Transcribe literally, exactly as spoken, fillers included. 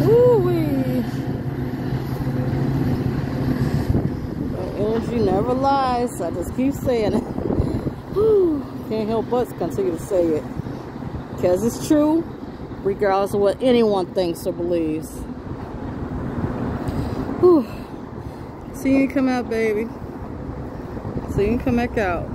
Ooh-wee. Energy never lies. I just keep saying it. Can't help but continue to say it. Because it's true, regardless of what anyone thinks or believes. Whew. See you come out, baby. See you come back out.